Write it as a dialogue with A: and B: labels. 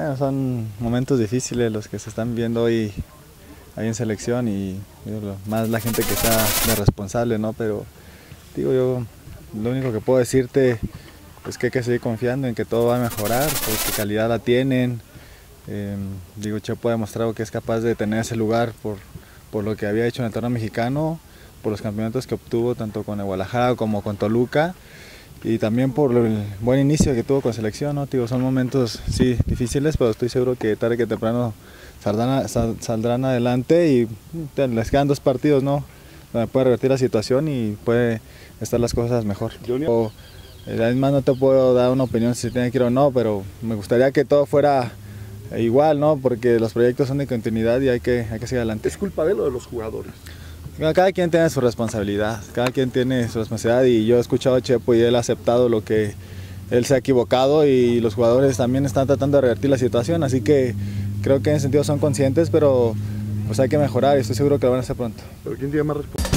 A: Bueno, son momentos difíciles los que se están viendo hoy ahí en selección y digo, más la gente que está de responsable, ¿no? Pero digo yo, lo único que puedo decirte es que hay que seguir confiando en que todo va a mejorar, porque calidad la tienen. Digo, Chepo ha demostrado que es capaz de tener ese lugar por lo que había hecho en el torneo mexicano, por los campeonatos que obtuvo tanto con el Guadalajara como con Toluca, y también por el buen inicio que tuvo con selección, ¿no? Digo, son momentos, sí, difíciles, pero estoy seguro que tarde que temprano saldrán adelante y les quedan 2 partidos, ¿no? Donde puede revertir la situación y puede estar las cosas mejor. Además no te puedo dar una opinión si se tiene que ir o no, pero me gustaría que todo fuera igual, ¿no? Porque los proyectos son de continuidad y hay que seguir adelante.
B: ¿Es culpa de él o de los jugadores?
A: Cada quien tiene su responsabilidad, y yo he escuchado a Chepo y él ha aceptado lo que él se ha equivocado y los jugadores también están tratando de revertir la situación, así que creo que en ese sentido son conscientes, pero pues hay que mejorar y estoy seguro que lo van a hacer pronto.
B: ¿Pero quién tiene más responsabilidad?